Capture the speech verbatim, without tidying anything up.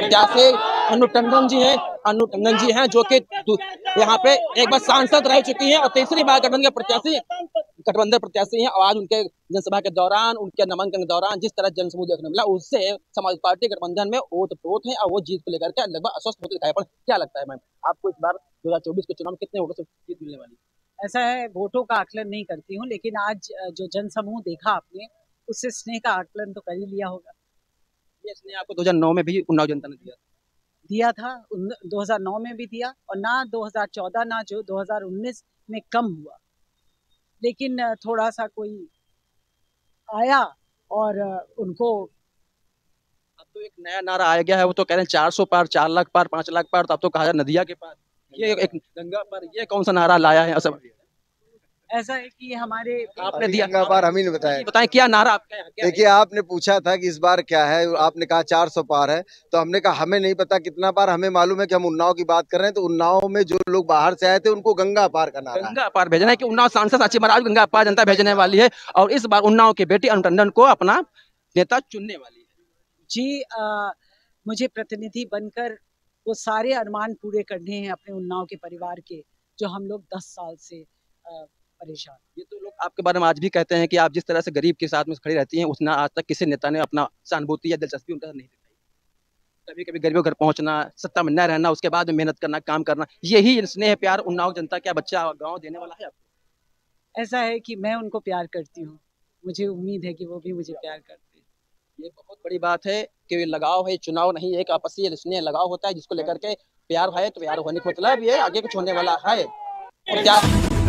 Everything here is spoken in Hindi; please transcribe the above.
प्रत्याशी अनु टंडन जी हैं अनु टंडन जी हैं जो कि यहाँ पे एक बार सांसद रह चुकी हैं और तीसरी बार गठबंधन के प्रत्याशी गठबंधन प्रत्याशी हैं। और आज उनके जनसभा के दौरान, उनके नामांकन के दौरान जिस तरह जनसमूह देखने मिला, उससे समाज पार्टी गठबंधन में ओत-प्रोत है और वो जीत को लेकर के लगभग अस्वस्थ होते दिखाई पड़े। क्या लगता है मैम, आपको इस बार दो हजार चौबीस के चुनाव में कितने वोटों से जीत मिलने वाली है? ऐसा है, वोटों का आकलन नहीं करती हूँ, लेकिन आज जो जनसमूह देखा आपने, उससे स्नेह का आकलन तो कर ही लिया होगा। ये स्नेह आपको दो हजार नौ में भी उन्नाव जनता ने दिया दिया था, दो हजार नौ में भी दिया, और ना दो हजार चौदह ना जो दो हजार उन्नीस में कम हुआ, लेकिन थोड़ा सा कोई आया और उनको। अब तो एक नया नारा आ गया है, वो तो कह रहे हैं चार सौ पार, चार लाख पार, पांच लाख पार, तो अब तो कहा जाए नदिया के पार, ये एक गंगा पार, ये कौन सा नारा लाया है? असम ऐसा है कि हमारे आपने दिया गंगा पार, हम ही नहीं बताया। बताएं क्या नारा आपका है? देखिए, आपने पूछा था कि इस बार क्या है, आपने कहा चार सौ पार है, तो हमने कहा हमें नहीं पता कितना पार, हमें मालूम है कि हम उन्नाव की बात कर रहे हैं, तो उन्नाव में जो लोग बाहर से आए थे उनको गंगा पार का नारा गंगा पार भेजना है कि उन्नाव सांसद साक्षी महाराज गंगा पार जनता भेजने वाली है और इस बार उन्नाव की बेटी अनु टंडन को अपना नेता चुनने वाली है। जी, आ, मुझे प्रतिनिधि बनकर वो सारे अरमान पूरे करने हैं अपने उन्नाव के परिवार के, जो हम लोग दस साल से आ, परेशान। ये तो लोग आपके बारे में आज भी कहते हैं कि आप जिस तरह से गरीब के साथ में खड़ी रहती हैं, उसने आज तक किसी नेता ने अपना सहानुभूति या दिलचस्पी उनका नहीं दिखाई। कभी कभी गरीबों घर पहुंचना, सत्ता में न रहना, उसके बाद में मेहनत करना, काम करना, यही स्नेह प्यार उन्नाव जनता क्या बच्चा गाँव देने वाला है आपको? ऐसा है कि मैं उनको प्यार करती हूँ, मुझे उम्मीद है कि वो भी मुझे प्यार करते हैं। ये बहुत बड़ी बात है कि लगाव है, चुनाव नहीं, एक आपसी स्नेह लगाव होता है जिसको लेकर के प्यार है, तो प्यार होने का मतलब ये आगे कुछ होने वाला है।